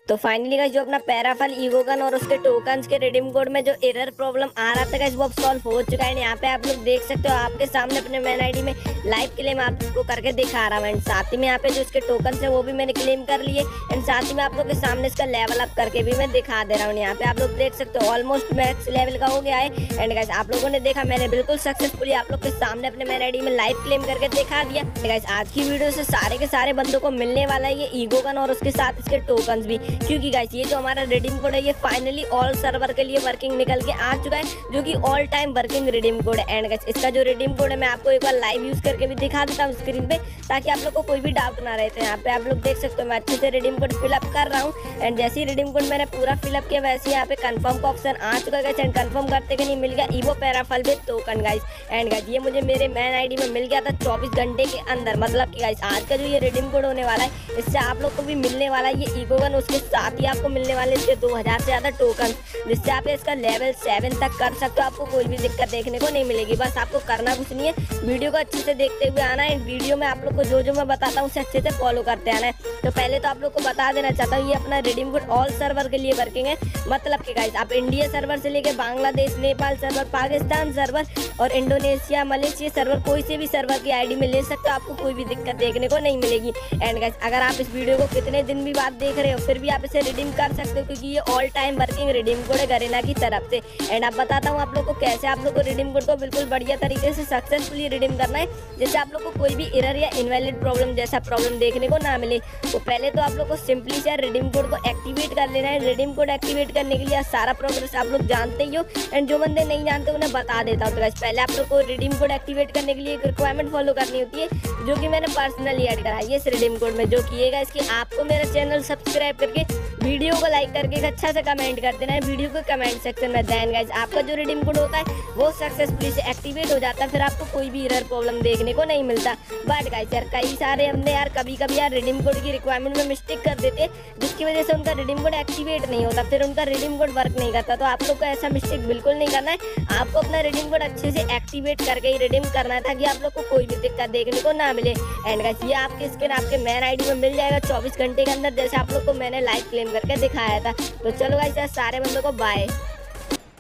तो finally guys जो अपना पैराफल ईगोगन और उसके टोकन्स के रिडीम कोड में जो एरर प्रॉब्लम आ रहा था गाइस वो अब सॉल्व हो चुका है। यहाँ पे आप लोग देख सकते हो आपके सामने अपने मेन आईडी में लाइव क्लेम आपको करके दिखा रहा हूँ। एंड साथ ही में यहाँ पे जो इसके टोकन है वो भी मैंने क्लेम कर लिए। एंड साथ ही में आप लोग के सामने इसका लेवल अप करके भी मैं दिखा दे रहा हूँ। यहाँ पे आप लोग देख सकते हो ऑलमोस्ट मैक्स लेवल का हो गया है। एंड गाइस आप लोगों ने देखा मैंने बिल्कुल सक्सेसफुली आप लोग के सामने अपने मेन आईडी में लाइव क्लेम करके दिखा दिया। गाइस आज की वीडियो से सारे के सारे बंदों को मिलने वाला है ये ईगोगन और उसके साथ इसके टोकन्स भी, क्योंकि गाइस ये जो हमारा रिडीम कोड है ये फाइनली ऑल सर्वर के लिए वर्किंग निकल के आ चुका है, जो कि all time working redeem code है। एंड गाइस इसका जो रिडीम कोड है मैं आपको एक बार लाइव यूज करके भी दिखा देता हूँ स्क्रीन पे, ताकि आप लोग को कोई भी डाउट ना रहे। तो यहाँ पे आप लोग देख सकते हो मैं अच्छे से रिडीम कोड फिलअप कर रहा हूँ। एंड जैसे ही रिडीम कोड मैंने पूरा फिलअप किया वैसे यहाँ पे कंफर्म का ऑप्शन आ चुका है। एंड कंफर्म करते कि नहीं मिल गया Evo Parafal with token guys. And guys ये मुझे मेरे मेन आईडी में मिल गया था 24 घंटे के अंदर। मतलब कि गाइस आज का जो ये रिडीम कोड होने वाला है इससे आप लोग को भी मिलने वाला है ये ईगोगन, उसके साथ ही आपको मिलने वाले इसके 2000 से ज्यादा टोकन, जिससे आप इसका लेवल 7 तक कर सकते हो। आपको कोई भी दिक्कत देखने को नहीं मिलेगी। बस आपको करना कुछ नहीं है, वीडियो को अच्छे से देखते हुए आना है। वीडियो में आप लोग को जो जो मैं बताता हूँ उसे अच्छे से फॉलो करते आना है। तो पहले तो आप लोग को बता देना चाहता हूँ ये अपना रिडीम कोड ऑल सर्वर के लिए वर्किंग है। मतलब कि गाइस आप इंडिया सर्वर से लेके बांग्लादेश, नेपाल सर्वर, पाकिस्तान सर्वर और इंडोनेशिया, मलेशिया सर्वर, कोई से भी सर्वर की आईडी में ले सकते हो। आपको कोई भी दिक्कत देखने को नहीं मिलेगी। एंड गाइस अगर आप इस वीडियो को कितने दिन भी बाद देख रहे हो फिर भी आप इसे रिडीम कर सकते हो, क्योंकि ये all time working redeem code है गरेना की तरफ से। एंड अब बताता हूँ आप लोग को कैसे आप लोग को रिडीम कोड को बिल्कुल बढ़िया तरीके से सक्सेसफुली रिडीम करना है, जिससे आप लोग को कोई भी एरर या इनवैलिड प्रॉब्लम जैसा प्रॉब्लम देखने को ना मिले। तो पहले तो आप लोग को सिंपली से रिडीम कोड को एक्टिवेट कर लेना है। रिडीम कोड एक्टिवेट करने के लिए सारा प्रोग्रेस आप लोग जानते ही हो। एंड जो बंदे नहीं जानते उन्हें बता देता हूँ। तो गाइस पहले आप लोग को रिडीम कोड एक्टिवेट करने के लिए एक रिक्वायरमेंट फॉलो करनी होती है, जो कि मैंने पर्सनली ऐड करा है इस रिडीम कोड में। जो किएगा इसकी आपको मेरा चैनल सब्सक्राइब करके वीडियो को लाइक करके एक अच्छा सा कमेंट कर देना है वीडियो को कमेंट सेक्शन में। देन गाइस आपका जो रिडीम कोड होता है वो सक्सेसफुली से एक्टिवेट हो जाता है, फिर आपको कोई भी एरर प्रॉब्लम देखने को नहीं मिलता। बट गाइस यार कई सारे हमने यार कभी यार रिडीम कोड की रिक्वायरमेंट में मिस्टेक कर देते हैं, जिसकी वजह से उनका रिडीम कोड एक्टिवेट नहीं होता, फिर उनका रिडीम कोड वर्क नहीं करता। तो आप लोग को ऐसा मिस्टेक बिल्कुल नहीं करना है। आपको अपना रिडीम कोड अच्छे से एक्टिवेट करके ही रिडीम करना है, ताकि आप लोग को कोई भी दिक्कत देखने को ना मिले। एंड गाइस ये आपके स्किन आपके मेन आईडी में मिल जाएगा 24 घंटे के अंदर, जैसे आप लोग को मैंने लाइव क्लेम करके दिखाया था। तो चलो गाइस सारे बंदों को बाय।